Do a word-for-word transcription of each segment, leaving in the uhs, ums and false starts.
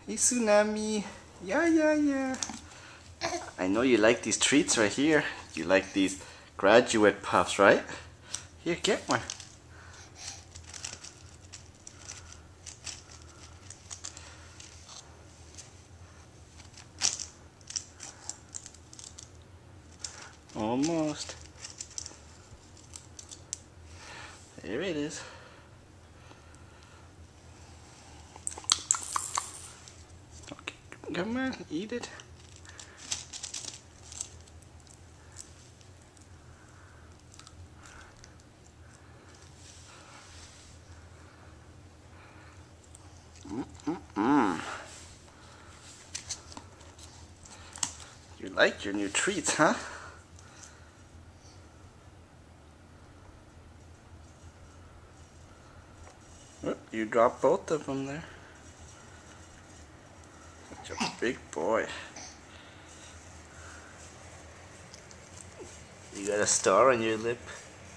Hey Tsunami. Yeah, yeah, yeah. I know you like these treats right here. You like these graduate puffs, right? Here, get one. Almost. There it is. Okay, come on, eat it. Mm-mm-mm. You like your new treats, huh? Oop, you dropped both of them there. Such a big boy. You got a star on your lip.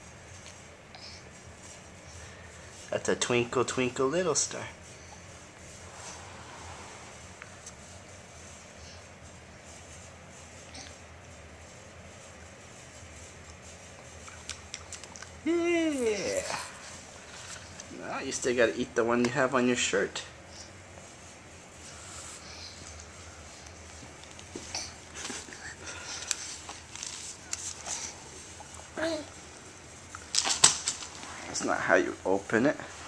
That's a twinkle, twinkle, little star. Yeah. Now you still gotta eat the one you have on your shirt. That's not how you open it.